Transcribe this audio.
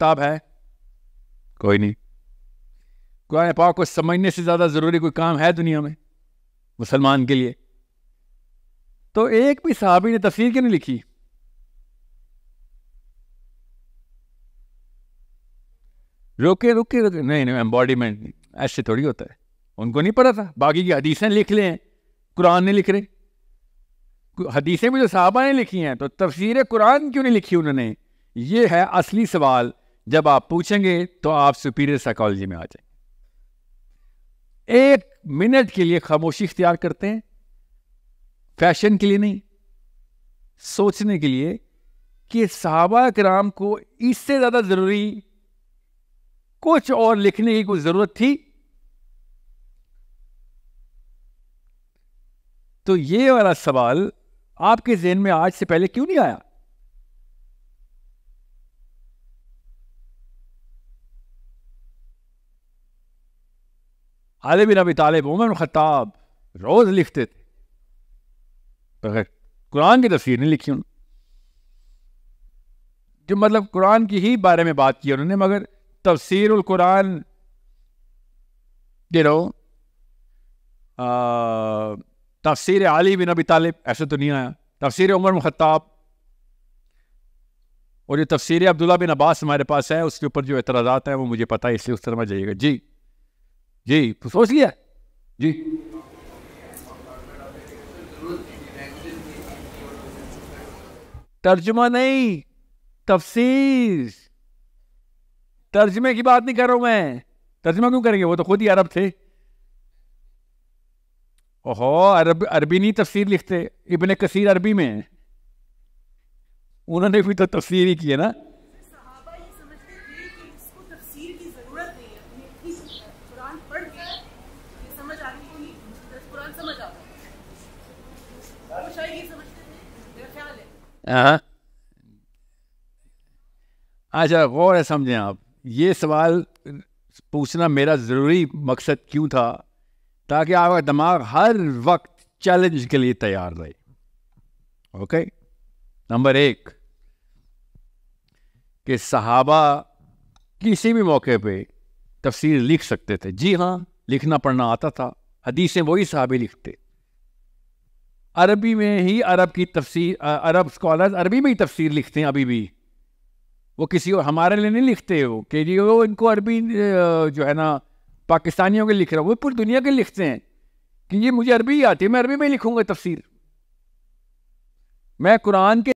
किताब है? कोई नहीं। कुरान पाक को समझने से ज़्यादा ज़रूरी कोई काम है दुनिया में मुसलमान के लिए? तो एक भी सहाबी ने तफसीर क्यों नहीं लिखी? रुके रुके रुके, नहीं नहीं, एम्बॉडीमेंट ऐसे थोड़ी होता है। उनको नहीं पता था, बाकी की हदीसें लिख लें, कुरान नहीं लिख रहे। हदीसें भी जो सहाबा ने लिखी हैं, तो तफसीर कुरान क्यों नहीं लिखी उन्होंने? ये है असली सवाल। जब आप पूछेंगे तो आप सुपीरियर साइकोलॉजी में आ जाएंगे। एक मिनट के लिए खामोशी इख्तियार करते हैं, फैशन के लिए नहीं, सोचने के लिए कि सहाबा किराम को इससे ज्यादा जरूरी कुछ और लिखने की कोई जरूरत थी? तो ये वाला सवाल आपके ज़हन में आज से पहले क्यों नहीं आया? Ali bin Abi Talib, Umar bin Khattab रोज लिखते थे, तो कुरान की तफसीर नहीं लिखी उन्होंने। जो मतलब कुरान की ही बारे में बात की उन्होंने, मगर तफसीरुल कुरान, यू नो, तफसीर अली बिन अबी तालिब ऐसे तो नहीं आया। तफसीर उमर बिन खत्ताब और जो तफसीर अब्दुल्ला बिन अब्बास हमारे पास है, उसके ऊपर जो एतराज़ात हैं वो मुझे पता है, इसलिए उस तरह में जाइएगा। जी जी, सोच लिया जी। तर्जुमा नहीं, तफसीर। तर्जुमे की बात नहीं कर रहा हूं मैं। तर्जुमा क्यों करेंगे, वो तो खुद ही अरब थे। ओहो, अरबी नहीं तफसीर लिखते। इब्ने कसीर अरबी में है, उन्होंने भी तो तफसीर ही की है ना। हाँ, अच्छा गौर है, समझें आप। ये सवाल पूछना मेरा ज़रूरी मकसद क्यों था? ताकि आपका दिमाग हर वक्त चैलेंज के लिए तैयार रहे। ओके, नंबर एक कि सहाबा किसी भी मौके पे तफसीर लिख सकते थे। जी हाँ, लिखना पढ़ना आता था। हदीसें वही सहाबी लिखते, अरबी में ही अरब की तफसीर, अरब स्कॉलर्स अरबी में ही तफसीर लिखते हैं अभी भी। वो किसी और हमारे लिए नहीं लिखते हो कि जी वो इनको अरबी जो है ना पाकिस्तानियों के लिख रहा, वो पूरी दुनिया के लिखते हैं कि ये मुझे अरबी आती है, मैं अरबी में लिखूंगा तफसीर। मैं कुरान के